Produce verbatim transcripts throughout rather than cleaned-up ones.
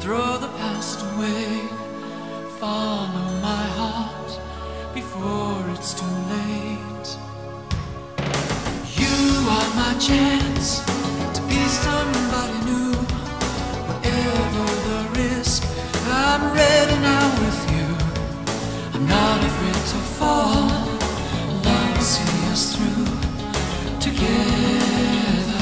Throw the past away, follow my heart before it's too late. You are my chance to be somebody new. Whatever the risk, I'm ready now with you. I'm not afraid to fall. Love will see us through together.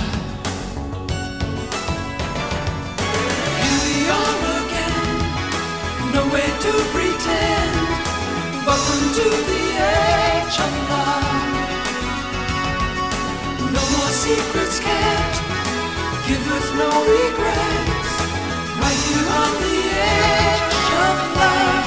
Here we are again, no way to pretend. Welcome to the edge of love. No more secrets kept, give with no regrets. Right here on the edge of love.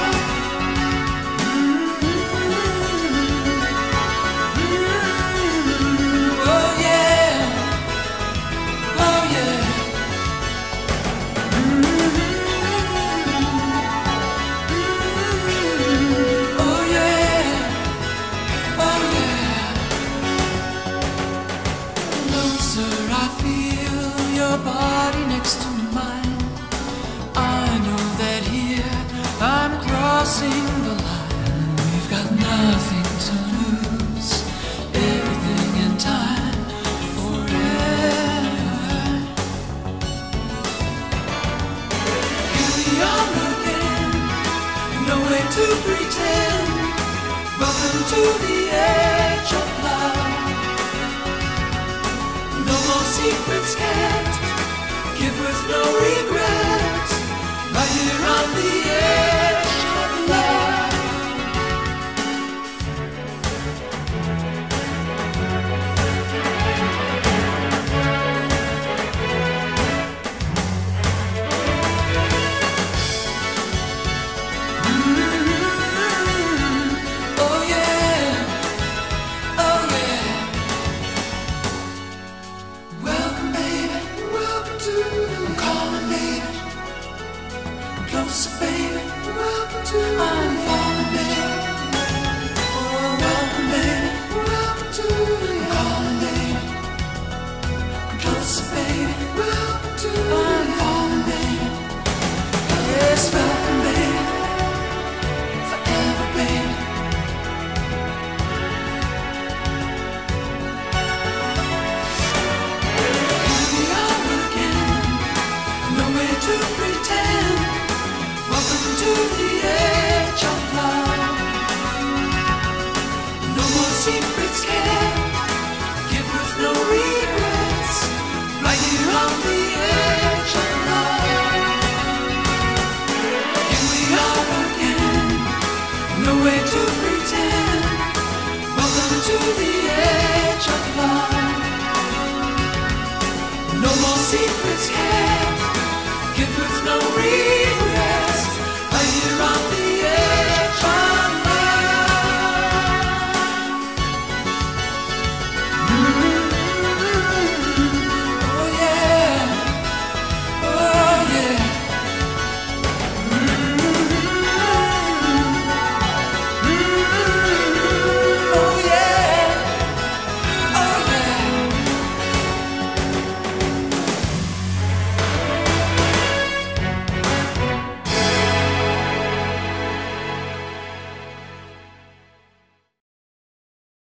I feel your body next to mine. I know that here I'm crossing the line. We've got nothing to lose, everything in time, forever. Here we are again, no way to pretend. Welcome to the edge of love. Secrets kept, give with no regrets. Right here on the edge of love. Mm-hmm. Oh yeah, oh yeah. I'm calling, baby. Closer, baby. Welcome to. I'm falling, baby. Oh, welcome, baby. Welcome to. I'm calling, baby. Closer, baby. Welcome to. I'm falling, baby. Yes, welcome, baby. Forever, baby. To pretend, welcome to the edge of love. No more secrets.